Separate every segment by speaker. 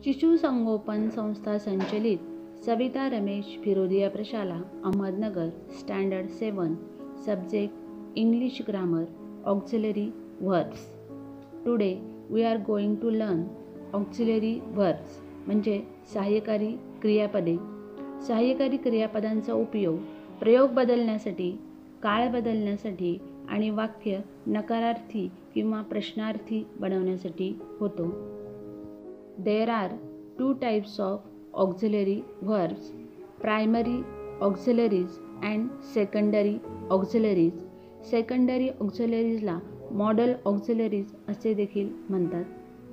Speaker 1: शिशुसंगोपन संस्था संचलित सविता रमेश फिरोदिया प्रशाला, Ahmednagar, standard 7, subject English grammar, auxiliary verbs. Today we are going to learn auxiliary verbs म्हणजे सहाय्यकारी क्रियापदे. सहाय्यकारी क्रियापदांचा उपयोग प्रयोग बदलण्यासाठी, काळ बदलण्यासाठी आणि वाक्य नकारार्थी किंवा प्रश्नार्थी बनवण्यासाठी होतो. There are two types of auxiliary verbs, primary auxiliaries and secondary auxiliaries. Secondary auxiliariesला model auxiliaries असे देखील म्हणतात.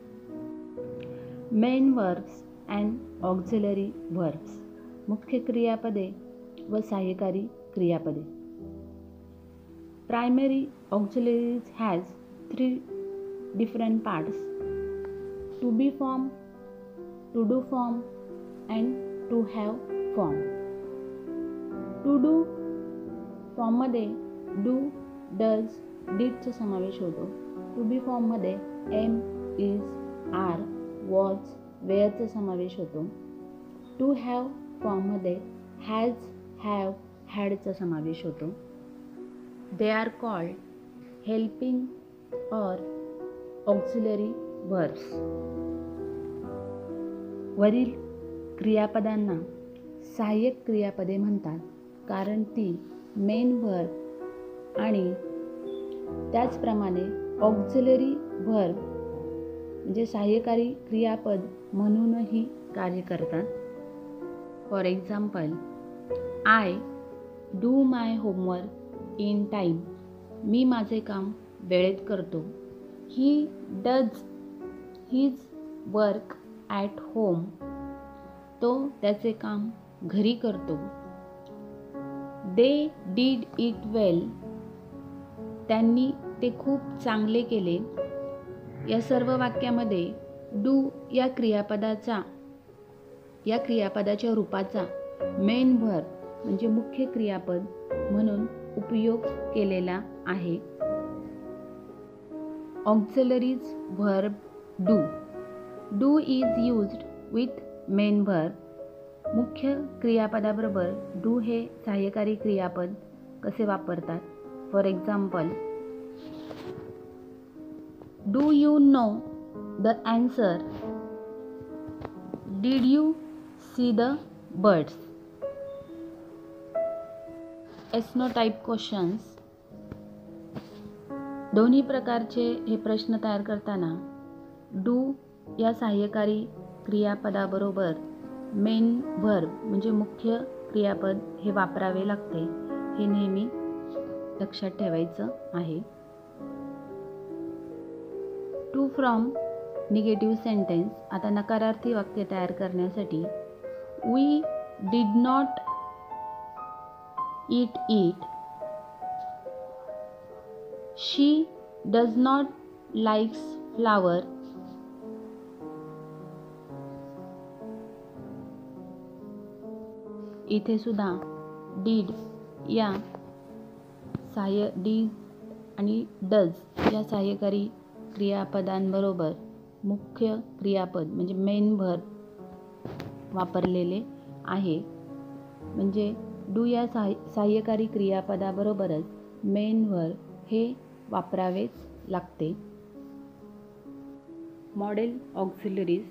Speaker 1: Main verbs and auxiliary verbs, मुख्य क्रियापदे व सहाय्यकारी क्रियापदे. Primary auxiliaries has 3 different parts: to be form, to do form and to have form. To do फॉर्ममध्ये do, does, did समावेश होतो. To be फॉर्ममध्ये am, is, are, was, where समावेश होतो. To have फॉर्ममध्ये has, have, had समावेश होतो. They are called helping or auxiliary verbs. वरील क्रियापदांना सहाय्यक क्रियापदे म्हणतात कारण ती मेन व्हर्ब आणि त्याचप्रमाणे ऑक्झिलरी व्हर्ब म्हणजे सहाय्यकारी क्रियापद म्हणूनही कार्य करतात. For example, I do my homework in time. मी माझे काम वेळेत करतो. He does his work at home. तो त्याचे काम घरी करतो. They did it well. त्यांनी ते खूप चांगले केले. या सर्व वाक्यामध्ये डू या क्रियापदाच्या रूपाचा मेन व्हर्ब म्हणजे मुख्य क्रियापद म्हणून उपयोग केलेला आहे. Auxiliaries verb do. Do is used with main verb. मुख्य क्रियापदाबरोबर डू हे सहाय्यकारी क्रियापद कसे वापरतात? For example, do you know the answer? Did you see the birds? Yes no type questions. दोन्ही प्रकारचे हे प्रश्न तयार करताना डू या सहाय्यकारी क्रियापदाबरोबर मेन व्हर्ब म्हणजे मुख्य क्रियापद हे वापरावे लागते. हे नेहमी लक्षात ठेवायचं आहे. To form negative sentence. आता नकारार्थी वाक्य तयार करण्यासाठी we did not eat it. She does not likes flower. इथे सुद्धा डीड आणि डज या सहाय्यकारी क्रियापदांबरोबर मुख्य क्रियापद म्हणजे मेन व्हर्ब वापरलेले आहे. म्हणजे डू या सहाय्यकारी क्रियापदाबरोबरच मेन व्हर्ब हे वापरावेच लागते. Modal auxiliaries.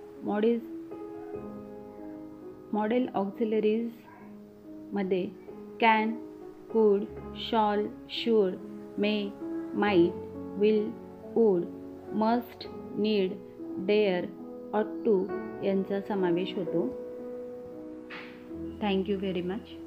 Speaker 1: मॉडेल ऑक्झिलरीज मध्ये can, could, shall, should, may, might, will, would, must, need, dare, ought to यांचा समावेश होतो. Thank you very much.